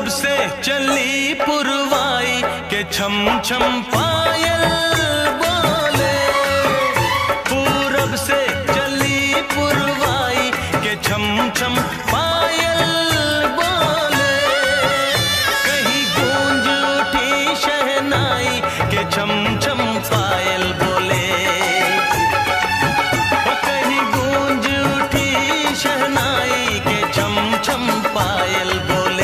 से चली पुरवाई के छम छम पायल बोले। पूरब से चली पुरवाई के छम छम पायल बोले। कहीं गूंज उठी शहनाई के छम छम पायल बोले। कहीं गूंज उठी शहनाई के छम छम पायल बोले।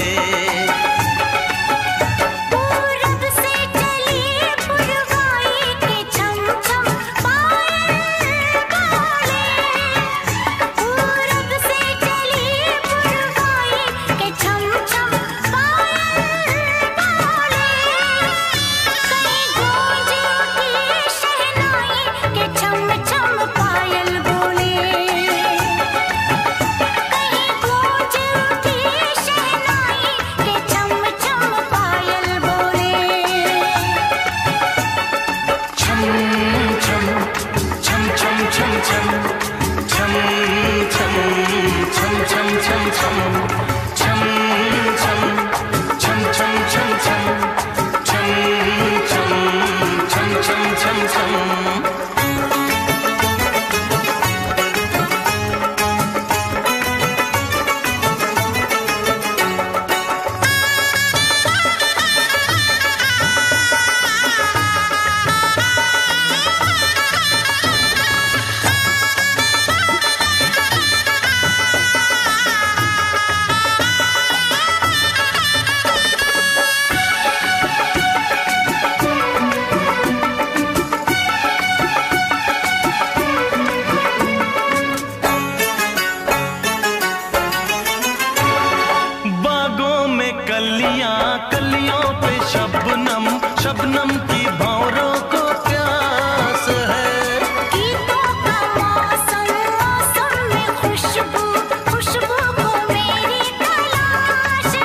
कलियों पे शबनम शबनम की भंवरों को प्यास है। गीतों का मौसम मौसम में खुशबू खुशबू को मेरी तलाश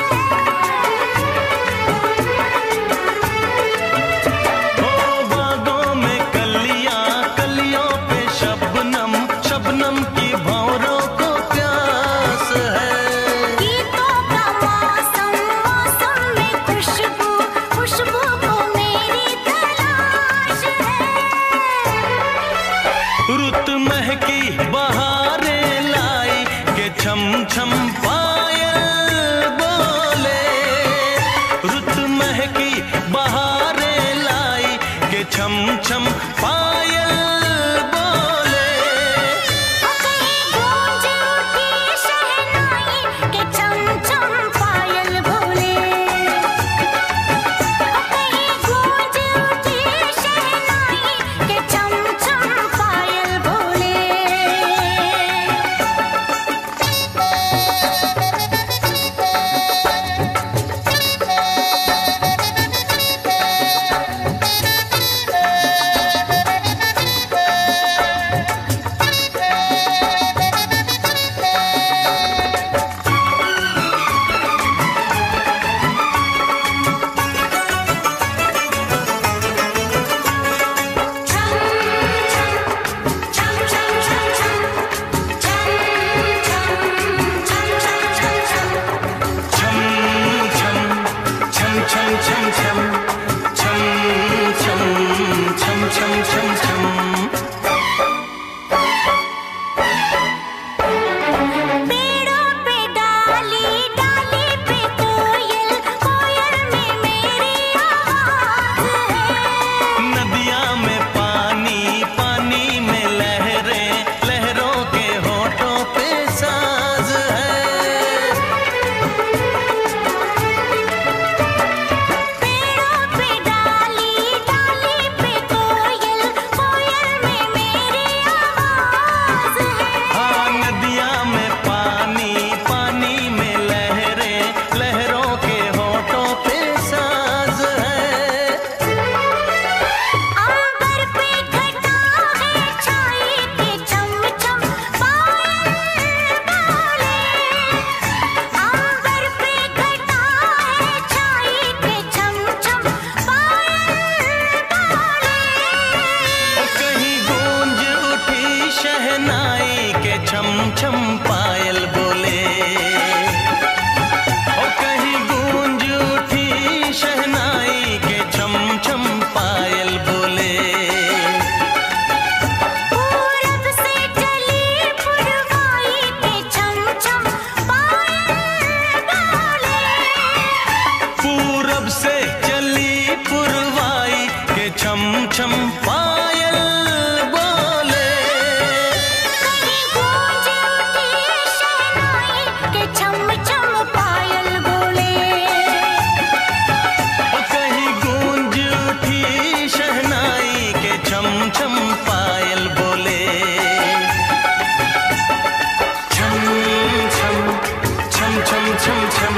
है। ओ बागों में कलियां कलियों पे शबनम शबनम की भंवरों को प्यास है। रुत महकी बहारें लाई के छम छम पायल बोले। रुत महकी बहारें लाई के छम छम पायल बोले। कहीं गूंज उठी शहनाई के छम छम पायल बोले। कहीं गूंज उठी शहनाई के छम छम पायल बोले।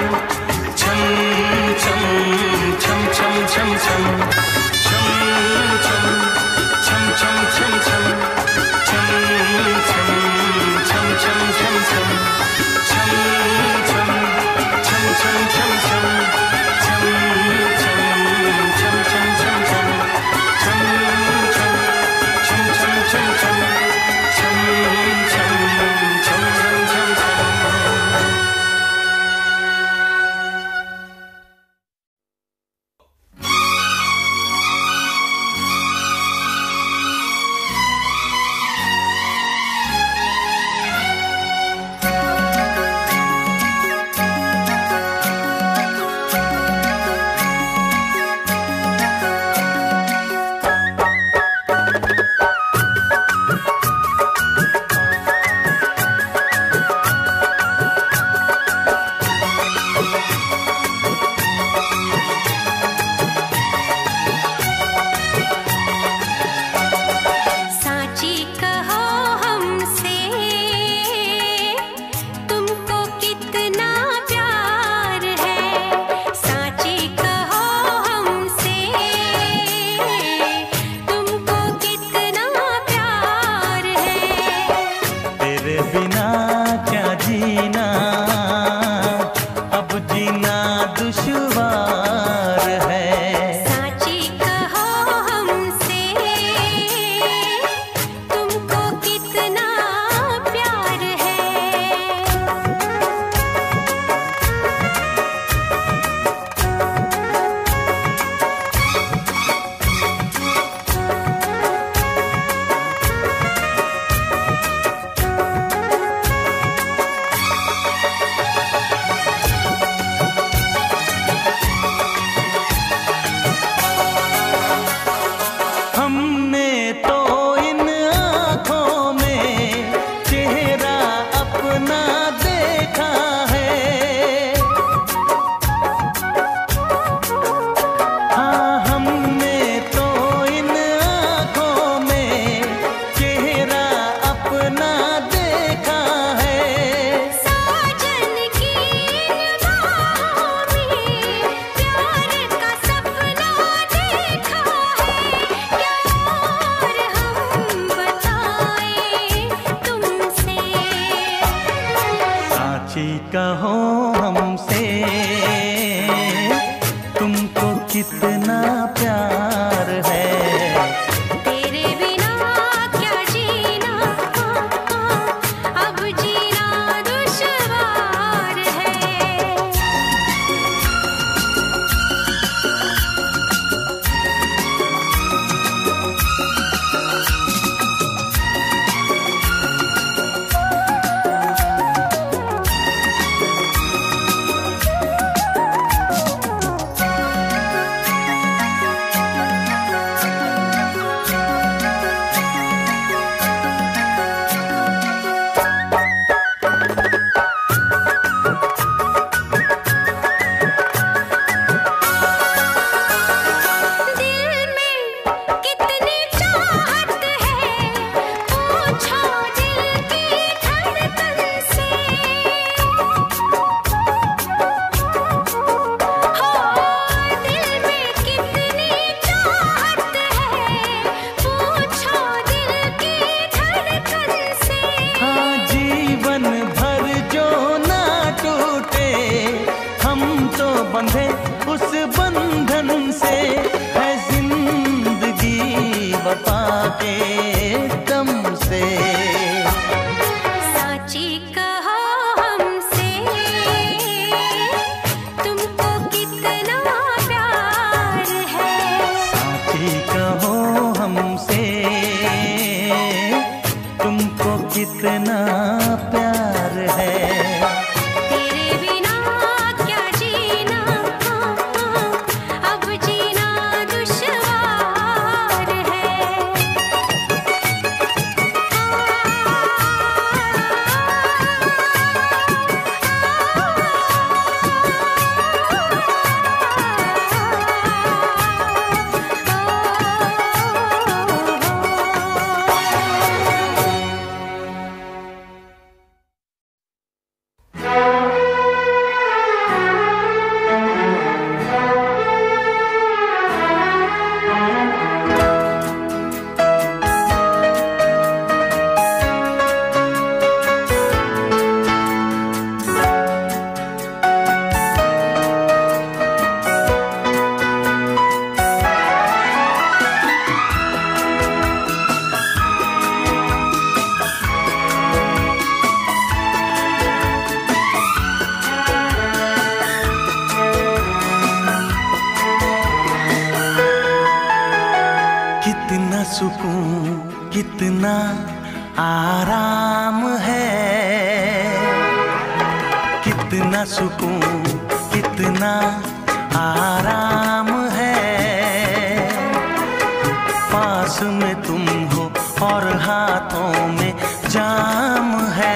कहो हमसे तुमको कितना प्यार है। तेरे बिना क्या जीना, अब जीना दुश्वार है। बंधे उस बंधन से है जिंदगी वफा के दम से। साची कहो हमसे तुमको कितना प्यार है। साची कहो हमसे तुमको कितना प्यार है। तेरे बिना क्या जीना, सुकून कितना आराम है, कितना सुकून कितना आराम है। पास में तुम हो और हाथों में जाम है।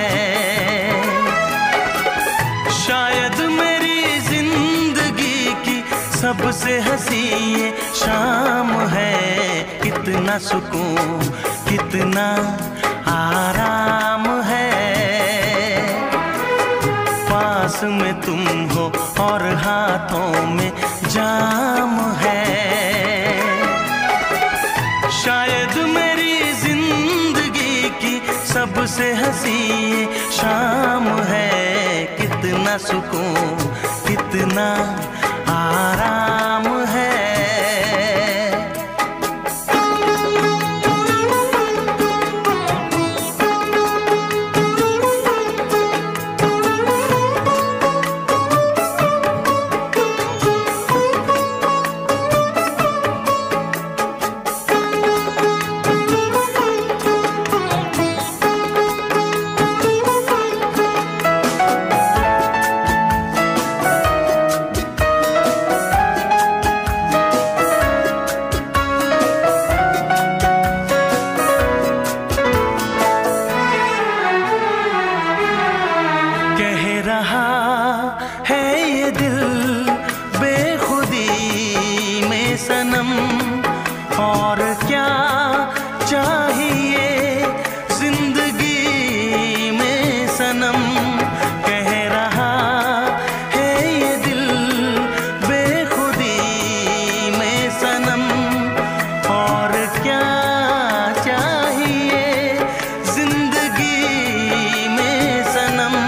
शायद मेरी जिंदगी की सबसे हंसी ये शाम है। कितना सुकून कितना आराम है। पास में तुम हो और हाथों में जाम है। शायद मेरी जिंदगी की सबसे हंसी ये शाम है। कितना सुकून कितना आराम है। है ये दिल बेखुदी में सनम, और क्या चाहिए जिंदगी में सनम। कह रहा है ये दिल बेखुदी में सनम, और क्या चाहिए जिंदगी में सनम।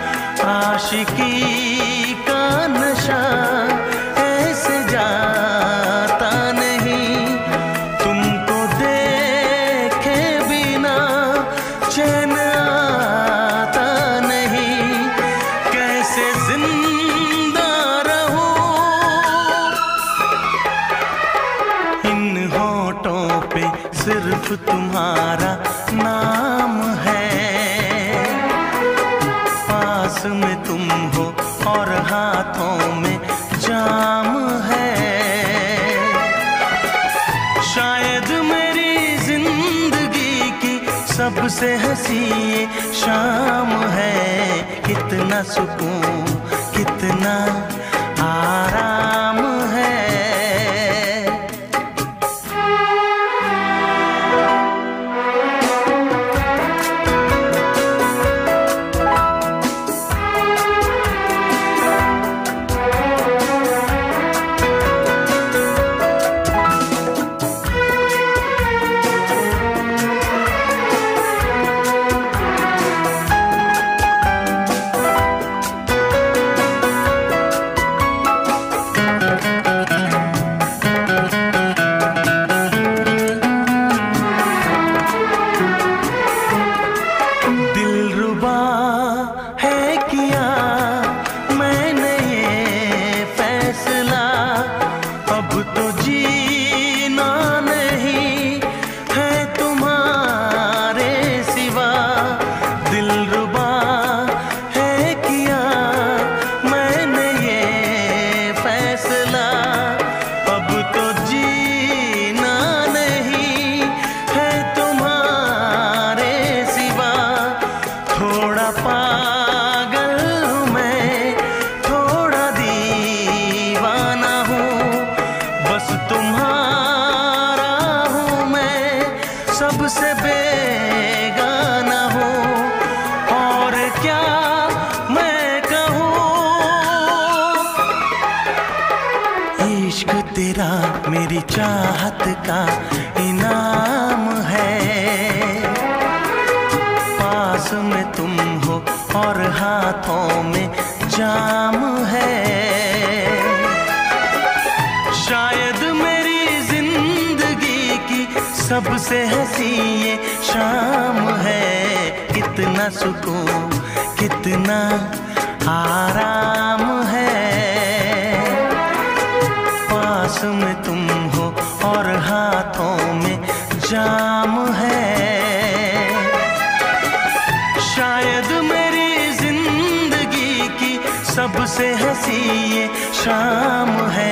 आशिकी का नशा ऐसे जाता नहीं, तुमको देखे बिना चैन आता नहीं। कैसे जिंदा रहूं इन होठों पे सिर्फ तुम्हारा नाम है। पास में तुम हो और हाथों में जाम है। शायद मेरी जिंदगी की सबसे हंसी ये शाम है। कितना सुकून कितना आराम है। सबसे बेगाना हूँ और क्या मैं कहूँ। इश्क तेरा मेरी चाहत का इनाम है। पास में तुम हो और हाथों में जाम है। शायद मेरी जिंदगी की सबसे हंसी ये शाम है। कितना सुकून कितना आराम है। पास में तुम हो और हाथों में जाम है। शायद मेरी जिंदगी की सबसे हंसी ये शाम है।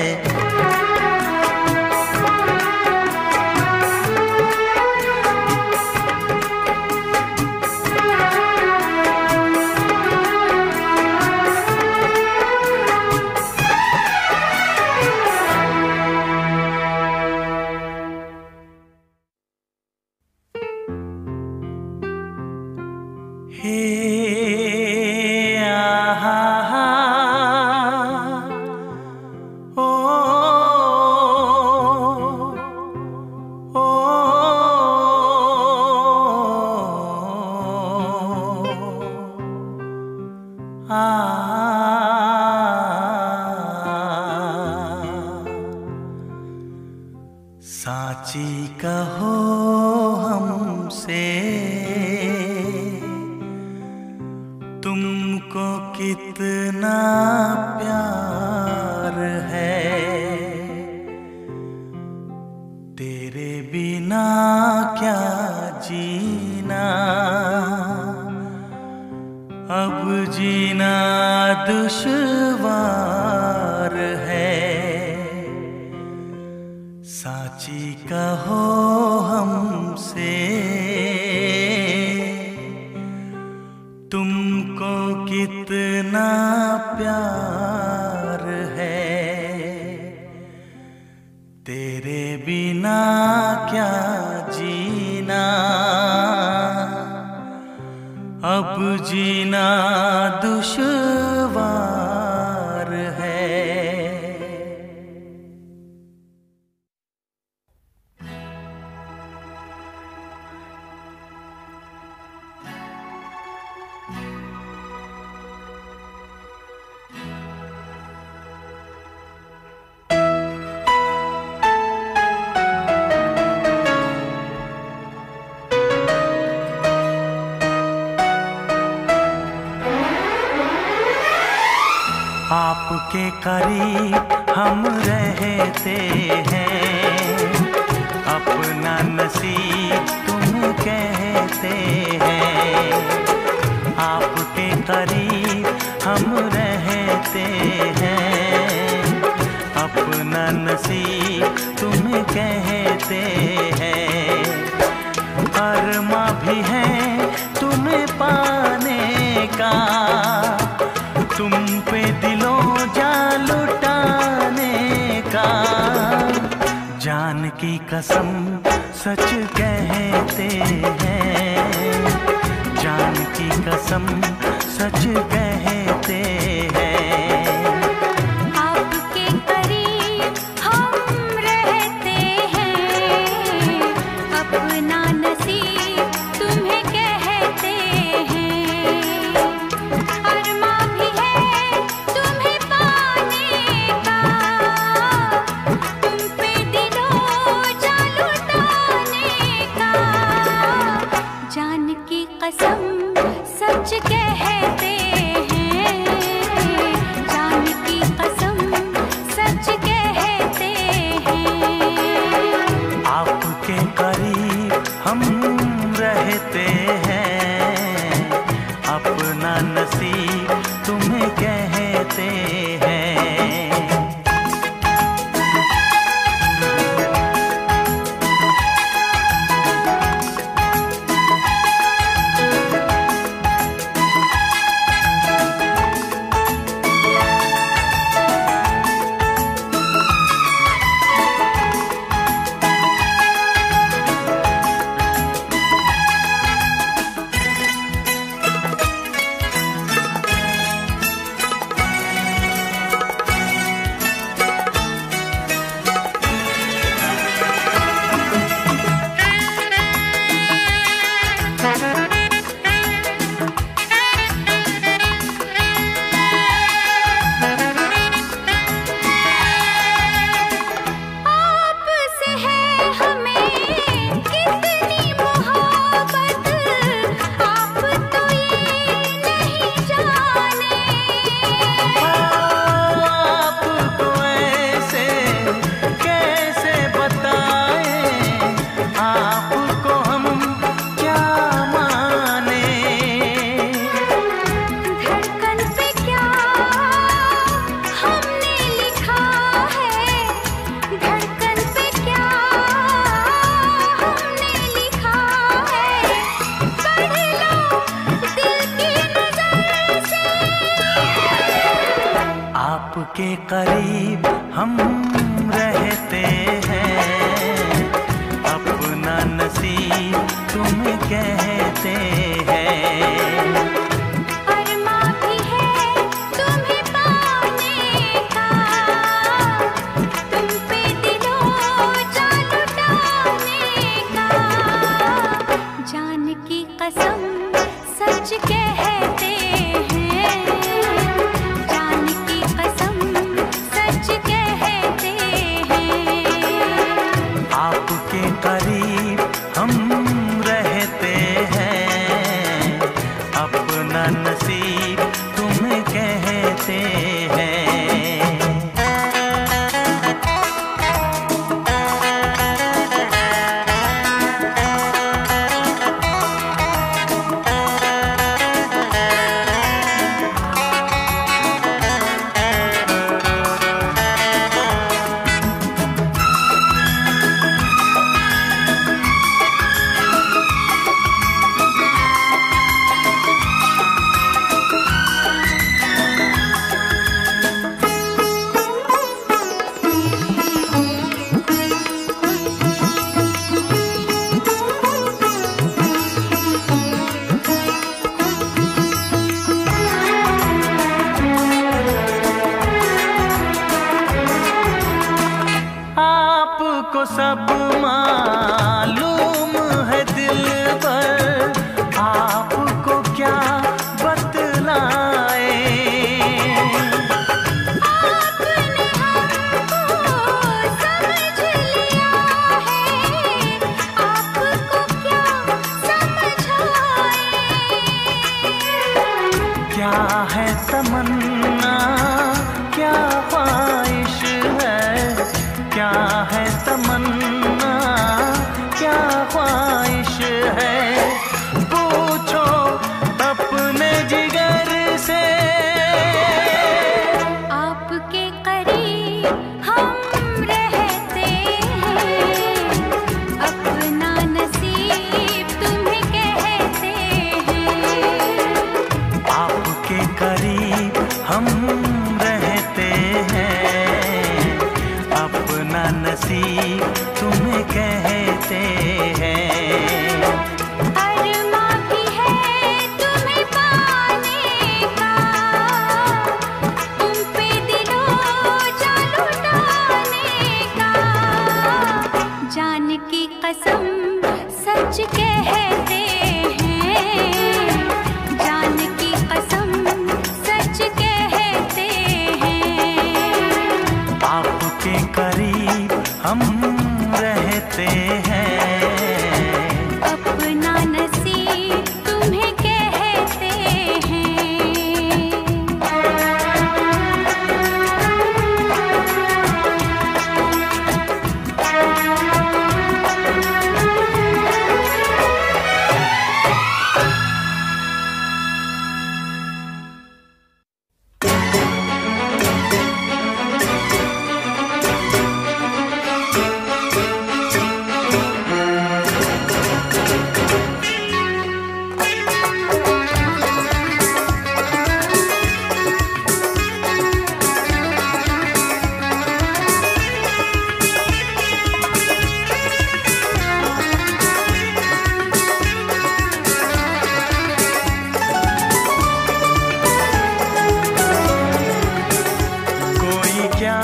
साची कहो हमसे तुमको कितना प्यार है। तेरे बिना क्या जीना, अब जीना दुश्वार है। साची कहो हमसे तुमको कितना प्यार है। तेरे बिना क्या जीना, अब जीना दुश्वार है। आपके करीब हम रहते हैं, अपना नसीब तुम कहते हैं। आपके करीब हम रहते हैं, अपना नसीब तुम कहते हैं। अरमा भी है तुम्हें पाने का, तुम पे दिलों जा लुटाने का। जान की कसम सच कहते हैं, जान की कसम सच कहते हैं। आपके करीब हम रहते हैं, अपना नसीब तुम्हें कहते हैं। अरमा भी है तुम्हें पाने का, तुम पे दिलों जा लुटाने का। जान की कसम सच कहते हैं, आपके करीब हम रहते हैं, अपना नसीब तुम्हें कहते हैं। अरमां भी है तुम्हें पाने का, तुम पे दिलों जान लुटाने का। जान की कसम सच कहते हैं, जान की कसम सच कहते हैं। आपके करीब हम रहते हैं, अपना नसीब तुम्हें कहते हैं। आपको सब मालूम है दिल पर, आपको क्या बतलाए। आपने हमको समझ लिया है, आपको क्या समझाए। क्या है तमन्ना, क्या ख्वाहिश है, क्या है तमन्ना, क्या ख्वाहिश है। पूछो अपने जिगर से। आपके करीब हम रहते हैं, अपना नसीब तुम्हें कहते हैं। आपके करीब हम रहते हैं, अपना नसीब तुम्हें कहते हैं। अरमां भी है तुम्हें पाने का, तुम पे दिलों जान लुटाने का। जान की कसम सच कहते हैं, जान की कसम सच कहते हैं। आपके करीब हम रहते हैं, अपना नसीब तुम्हें कहते हैं। कोई क्या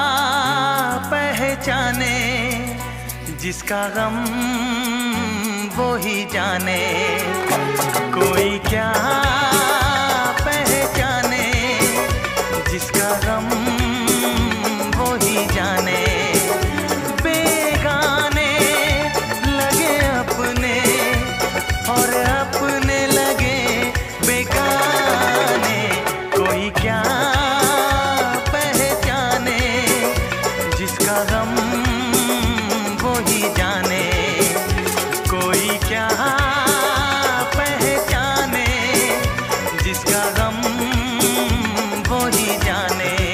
पहचाने, जिसका गम वो ही जाने। कोई क्या पहचाने, जिसका गम वो ही जाने। बेगाने लगे अपने और अपने लगे बेगाने। कोई क्या पहचाने, जिसका गम वो ही जाने। कोई क्या पहचाने, जिसका गम वो ही जाने।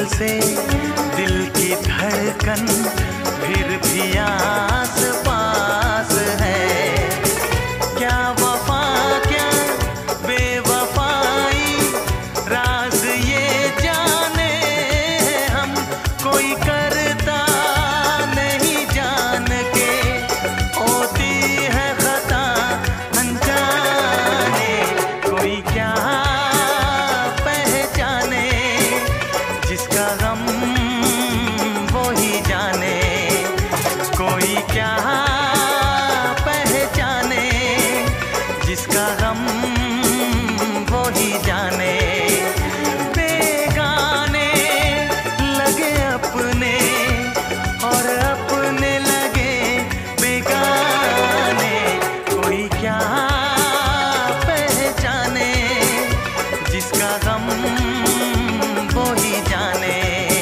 से दिल की धड़कन फिर भी आस पास है। क्या वफा क्या बेवफाई राज ये जाने हम, कोई करता नहीं जान के, होती है खता अनजाने। कोई क्या पहचाने जिसका गम वो ही जाने, कोई क्या पहचाने जिसका गम वो ही जाने। बेगाने लगे अपने और अपने लगे बेगाने, कोई क्या पहचाने जिसका गम वो ही जाने।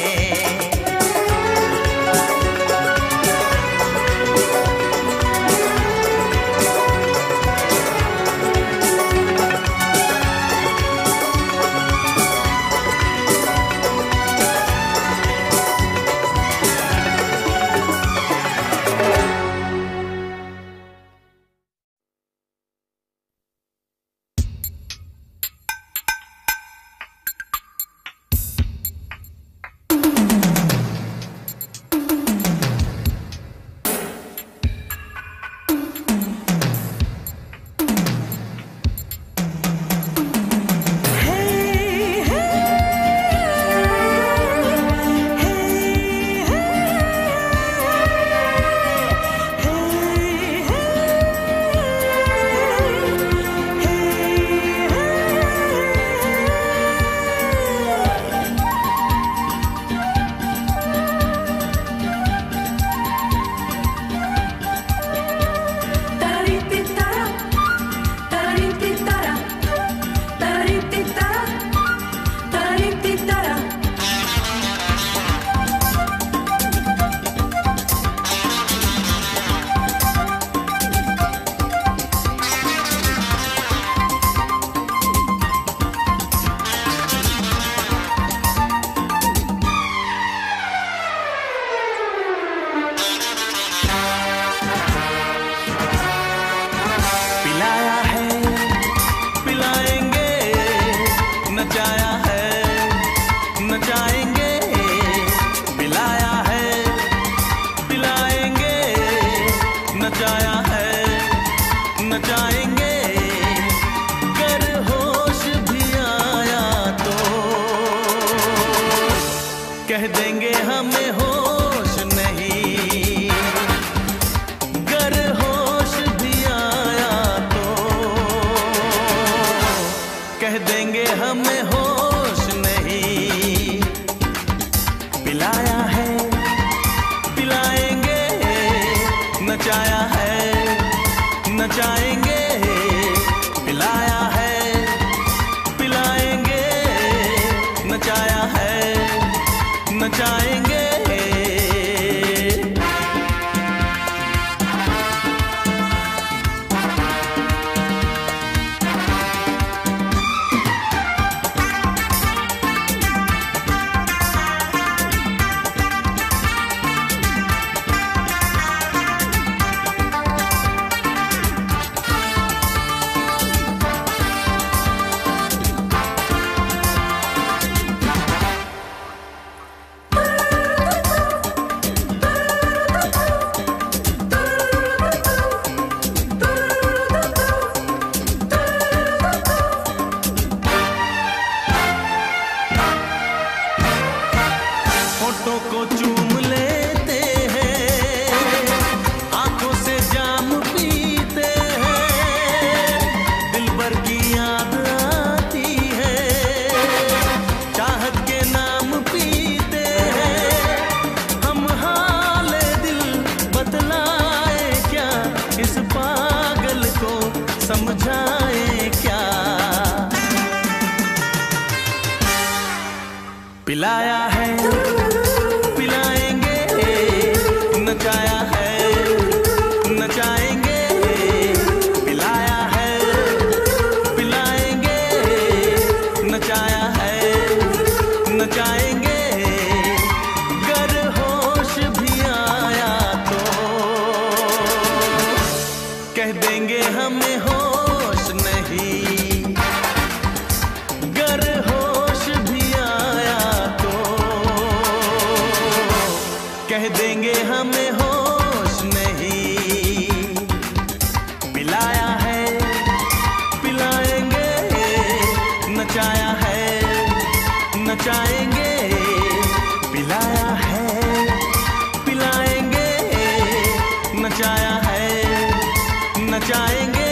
कह देंगे हमें होश नहीं, गर होश भी आया तो कह देंगे हमें होश नहीं। पिलाया है पिलाएंगे, नचाया है नचाएंगे, पिलाया है पिलाएंगे, नचाया है नचाएंगे। होठों को चूम लेते हैं, आंखों से जाम पीते हैं, दिल भर की याद आती है, चाहत के नाम पीते हैं। हम हाले दिल बतलाए क्या, इस पागल को समझाए क्या। पिलाया है पिलाएंगे, नचाया है नचाएंगे, पिलाया है पिलाएंगे, नचाया है नचाएंगे। कह देंगे हमें होश नहीं। पिलाया है पिलाएंगे, नचाया है नचाएंगे, पिलाया है पिलाएंगे, नचाया है नचाएंगे।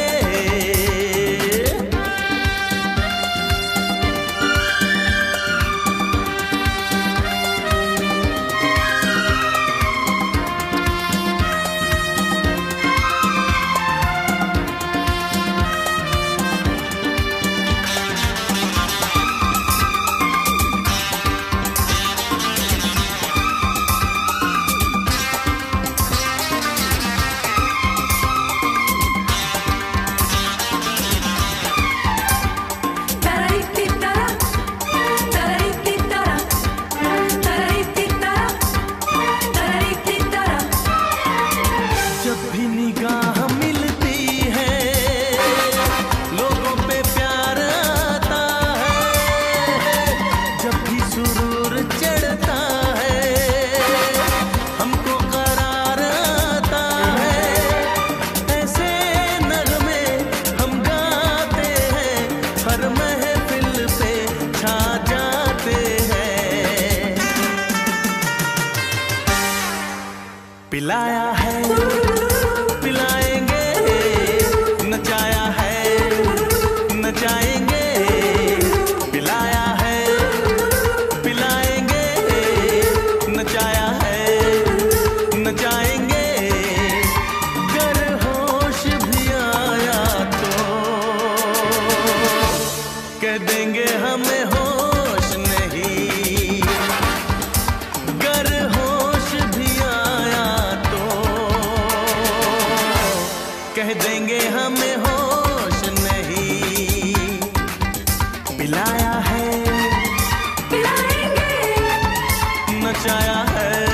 पिलाया है पिलाएंगे, नचाया है नचाएंगे, पिलाया है पिलाएंगे, नचाया है नचाएंगे। गर होश भी आया तो कह देंगे हमें होश नहीं। गर होश भी आया कह देंगे हमें होश नहीं। पिलाया है पिलाएंगे, नचाया है